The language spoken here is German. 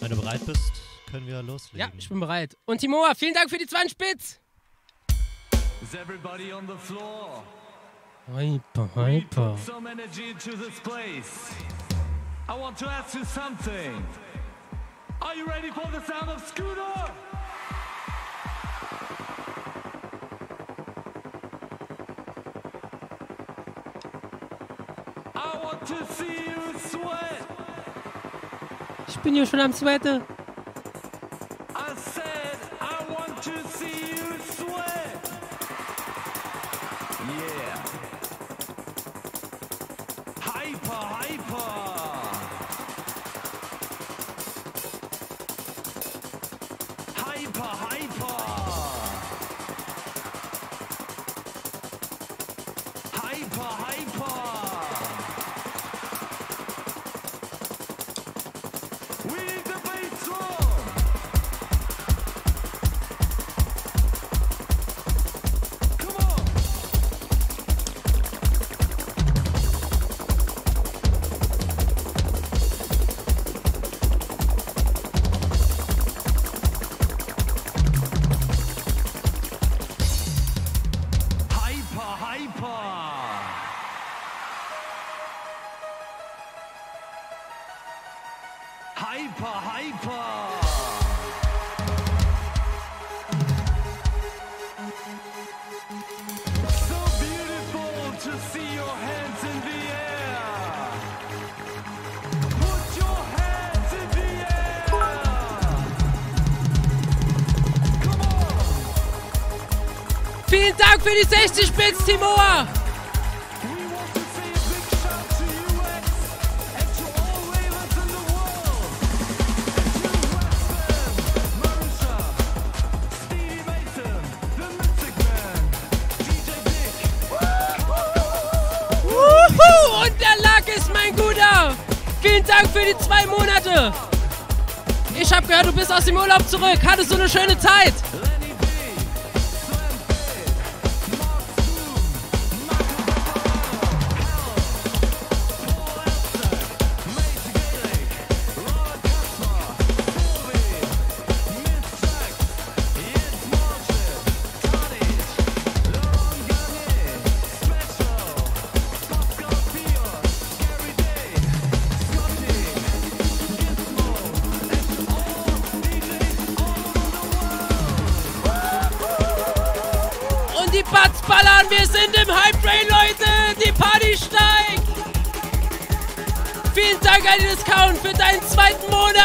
Wenn du bereit bist, können wir loslegen. Ja, ich bin bereit. Und Timoa, vielen Dank für die 20 Bits. Is everybody on the floor? Hyper, We hyper. put some energy into this place. I want to ask you something. Are you ready for the sound of Scooter? I want to see you sweat. Ich bin hier schon am Sweaten. I said I want to see you sweat. Yeah. Hyper, hyper. Hyper, hyper. Hyper, hyper. We need the bass drum. Come on. Hyper, hyper. Hyper, hyper. So beautiful to see your hands in the air. Put your hands in the air. Come on. Vielen Dank für die 60 Bits, Timoa. We want to say a big shout to UX and to all ravers in the world. And to Western, Marusha, Stevie Mason, the Mystic Man, DJ Dick. Wuhu! Und der Lack ist mein Guter. Vielen Dank für die 2 Monate. Ich hab gehört, du bist aus dem Urlaub zurück. Hattest du eine schöne Zeit? Lenny B, Slam Fade, Mark Zoom, Marco Baccarano, Hell, Paul Elster, Mate Gaelic, Robert Kasper, Sylvie, Miss Jax, Jens Marshall, Tadic, Laurent Garnier, Special, Scott Garfield, Gary Day, Scotty, Gizmo, and all DJs all over the world. Und die Butts ballern. Wir sind im Hype Train, Leute. Die Party steigt. Vielen Dank an die Discount für deinen 2. Monat.